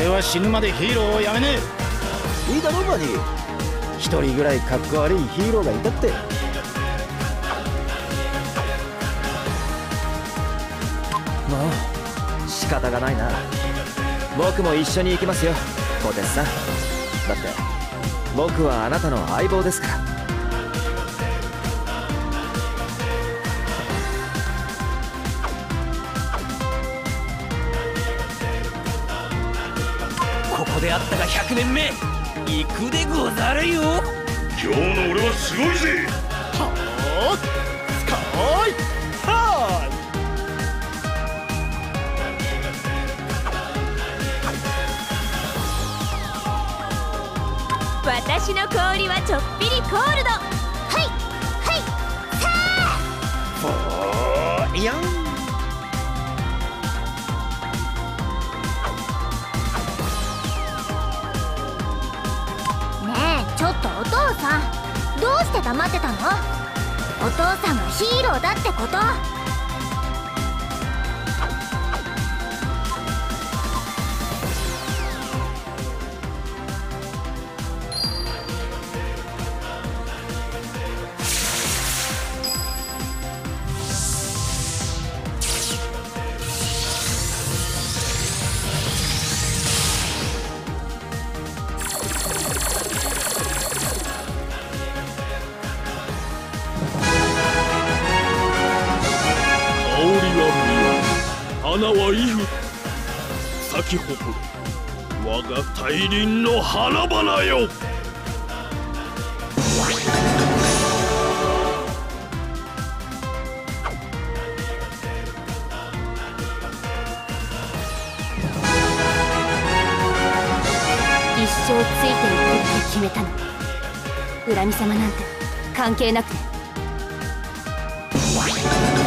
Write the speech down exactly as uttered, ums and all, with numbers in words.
俺は死ぬまでヒーローをやめねいいだろバニー、一人ぐらいかっこ悪いヒーローがいたって。もう仕方がないな。僕も一緒に行きますよコテツさん。だって僕はあなたの相棒ですから。 ここであったがひゃくねんめ、行くでござるよ。 今日の俺はすごいぜ。 はあ、スカイハーい。私の氷はちょっぴりコールド。はいはいさあ。 おーいやん。 ちょっとお父さん、どうして黙ってたの？お父さんがヒーローだってこと。 花は威風咲き誇る我が大輪の花々よ。 一生ついていくって決めたの。恨み様なんて関係なくて。